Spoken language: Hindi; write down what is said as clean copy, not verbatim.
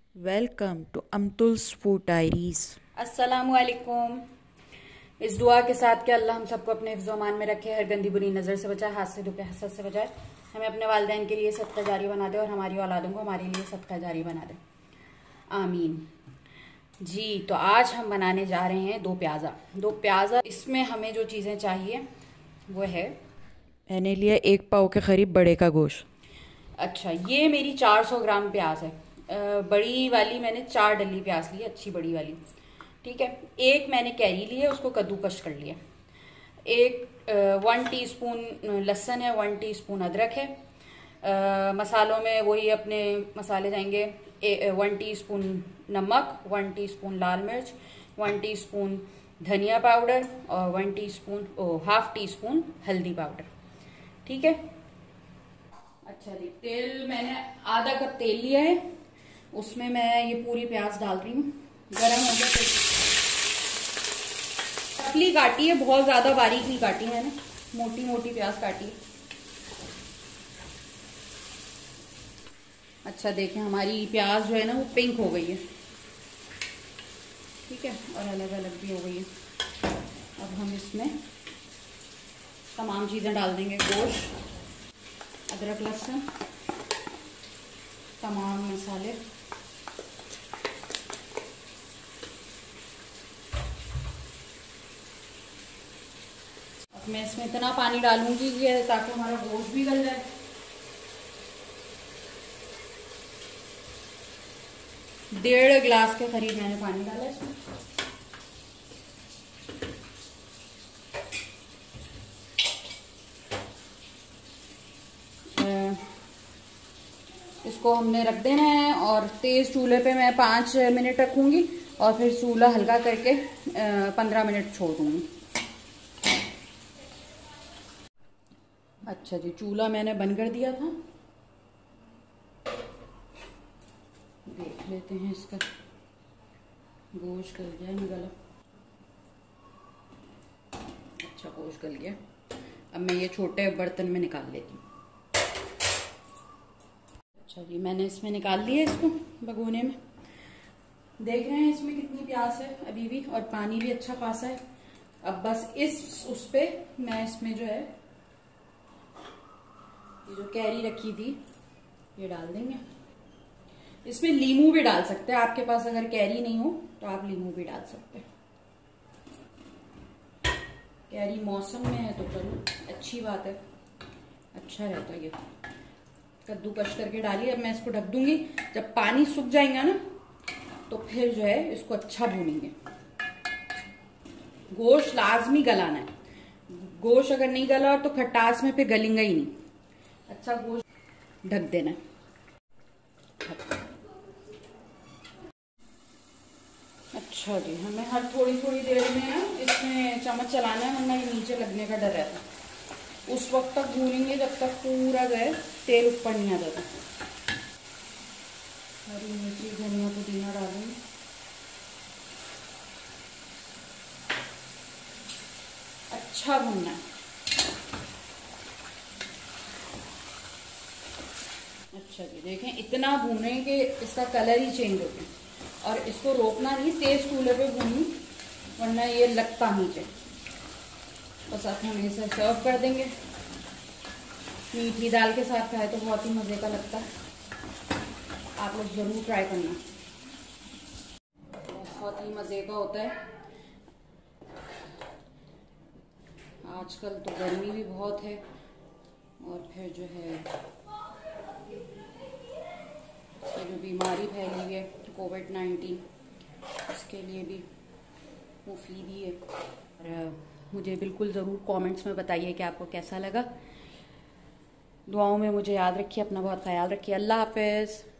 Welcome to Amtul's food diaries. अस्सलामुअलैकुम। इस दुआ के साथ कि अल्लाह हम सबको अपने हिफ्ज़ अमान में रखे, हर गंदी बुरी नज़र से बचाए, हाथ से दुखे हसद से बचाए, हमें अपने वालिदैन के लिए सदका जारी बना दे और हमारी औलादों को हमारे लिए सदका जारी बना दे, आमीन जी। तो आज हम बनाने जा रहे हैं दो प्याज़ा। इसमें हमें जो चीज़ें चाहिए वो है, मैंने लिया 1 पाव के करीब बड़े का गोश्त। अच्छा, ये मेरी 400 ग्राम प्याज है। बड़ी वाली मैंने 4 डली प्याज ली, अच्छी बड़ी वाली, ठीक है। एक मैंने कैरी ली है, उसको कद्दूकश कर लिया। 1 टीस्पून लहसुन है, 1 टीस्पून अदरक है। मसालों में वही अपने मसाले जाएंगे, 1 टीस्पून नमक, 1 टीस्पून लाल मिर्च, 1 टीस्पून धनिया पाउडर और 1 टीस्पून हल्दी पाउडर, ठीक है। अच्छा जी, तेल मैंने आधा कप तेल लिया है, उसमें मैं ये पूरी प्याज डाल रही हूँ। गरम हो गया तो पतली काटी है, बहुत ज्यादा बारीक नहीं काटी है ना, मोटी मोटी प्याज काटी है। अच्छा देखें, हमारी प्याज जो है ना वो पिंक हो गई है, ठीक है, और अलग अलग भी हो गई है। अब हम इसमें तमाम चीजें डाल देंगे, गोश्त, अदरक लहसुन, तमाम मसाले। अब मैं इसमें इतना पानी डालूंगी कि ताकि हमारा गोश्त भी गल जाए। डेढ़ गिलास के करीब मैंने पानी डाला इसमें। इसको हमने रख देना है और तेज चूल्हे पे मैं 5 मिनट रखूंगी और फिर चूल्हा हल्का करके 15 मिनट छोड़ दूंगी। अच्छा जी, चूल्हा मैंने बंद कर दिया था, देख लेते हैं इसका गोश्त गल गया नहीं गला। अच्छा, गोश्त गल गया। अब मैं ये छोटे बर्तन में निकाल लेती हूँ। अच्छा जी, मैंने इसमें निकाल लिया इसको भगोने में। देख रहे हैं इसमें कितनी प्यास है अभी भी, और पानी भी अच्छा खासा है। अब बस उस पे मैं इसमें जो है ये जो कैरी रखी थी ये डाल देंगे। इसमें लीमू भी डाल सकते हैं, आपके पास अगर कैरी नहीं हो तो आप लीमू भी डाल सकते हैं। कैरी मौसम में है तो चलो अच्छी बात है, अच्छा रहता है। ये कद्दूकश करके डालिए। अब मैं इसको ढक दूंगी, जब पानी सूख जाएगा ना तो फिर जो है इसको अच्छा भूनेंगे। गोश्त लाजमी गलाना है, गोश्त अगर नहीं गला तो खटास में फिर गलेंगा ही नहीं। अच्छा, गोश्त ढक देना। अच्छा जी, हमें हर थोड़ी थोड़ी देर में ना इसमें चम्मच चलाना है, वरना ये नीचे लगने का डर रहता है। उस वक्त तक भूनेंगे जब तक पूरा जो है तेल ऊपर नहीं आ जाता। हरी मिर्ची, धनिया, पुदीना डालेंगे। अच्छा भूनना है। अच्छा जी, देखें इतना भूने कि इसका कलर ही चेंज हो गया। और इसको रोकना नहीं, तेज चूल्हे पे भूनी, वरना ये लगता नीचे। बस अब हम इसे सर्व कर देंगे। मीठी दाल के साथ खाए तो बहुत ही मज़े का लगता है, आप लोग ज़रूर ट्राई करना, बहुत ही मज़े का होता है। आजकल तो गर्मी भी बहुत है और फिर जो है जो बीमारी फैली हुई है कोविड-19, उसके लिए भी मुफीद ही है। और मुझे बिल्कुल ज़रूर कमेंट्स में बताइए कि आपको कैसा लगा। दुआओं में मुझे याद रखिए, अपना बहुत ख्याल रखिए। अल्लाह हाफ़िज़।